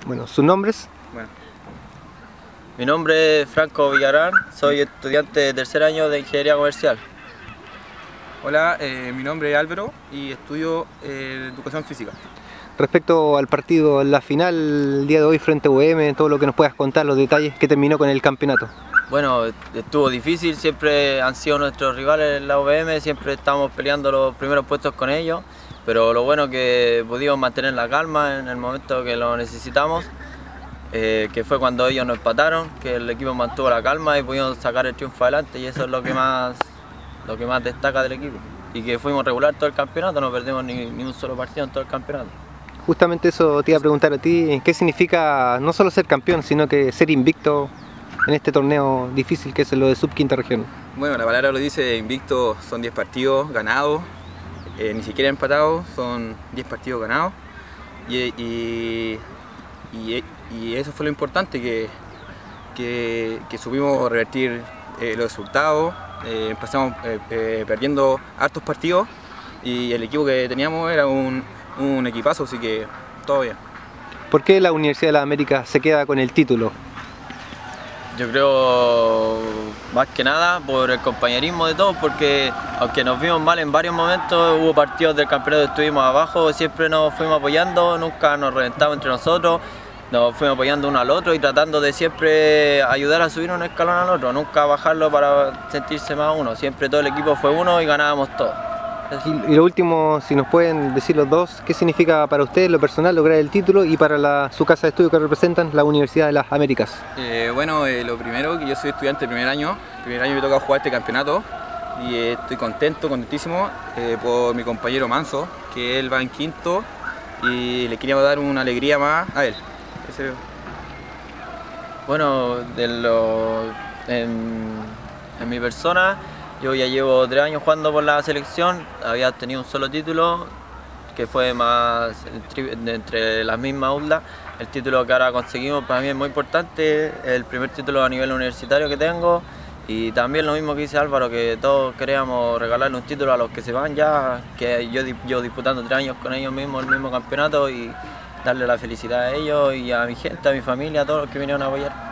Bueno, ¿sus nombres? Bueno, mi nombre es Franco Villarán, soy estudiante de tercer año de Ingeniería Comercial. Hola, mi nombre es Álvaro y estudio Educación Física. Respecto al partido, la final el día de hoy frente a UM, todo lo que nos puedas contar, los detalles que terminó con el campeonato. Bueno, estuvo difícil, siempre han sido nuestros rivales en la UVM, siempre estamos peleando los primeros puestos con ellos, pero lo bueno es que pudimos mantener la calma en el momento que lo necesitamos, que fue cuando ellos nos empataron, que el equipo mantuvo la calma y pudimos sacar el triunfo adelante, y eso es lo que más destaca del equipo. Y que fuimos regular todo el campeonato, no perdimos ni un solo partido en todo el campeonato. Justamente eso te iba a preguntar a ti, ¿qué significa no solo ser campeón, sino que ser invicto en este torneo difícil que es lo de sub-quinta región? Bueno, la palabra lo dice, invicto son 10 partidos ganados, ni siquiera empatados, son 10 partidos ganados y eso fue lo importante, que supimos revertir los resultados. Empezamos perdiendo hartos partidos y el equipo que teníamos era un equipazo, así que todo bien. ¿Por qué la Universidad de las Américas se queda con el título? Yo creo más que nada por el compañerismo de todos, porque aunque nos vimos mal en varios momentos, hubo partidos del campeonato que estuvimos abajo, siempre nos fuimos apoyando, nunca nos reventamos entre nosotros, nos fuimos apoyando uno al otro y tratando de siempre ayudar a subir un escalón al otro, nunca bajarlo para sentirse más uno, siempre todo el equipo fue uno y ganábamos todos. Y lo último, si nos pueden decir los dos, ¿qué significa para ustedes lo personal lograr el título y para su casa de estudio que representan, la Universidad de las Américas? Bueno, lo primero, que yo soy estudiante de primer año me toca jugar este campeonato y estoy contentísimo por mi compañero Manso, que él va en quinto y le queríamos dar una alegría más a él. Bueno, en mi persona, yo ya llevo 3 años jugando por la selección, había tenido un solo título, que fue más entre las mismas UDLA. El título que ahora conseguimos para mí es muy importante, el primer título a nivel universitario que tengo, y también lo mismo que dice Álvaro, que todos queríamos regalarle un título a los que se van ya, que yo disputando 3 años con ellos mismos el mismo campeonato, y darle la felicidad a ellos y a mi gente, a mi familia, a todos los que vinieron a apoyar.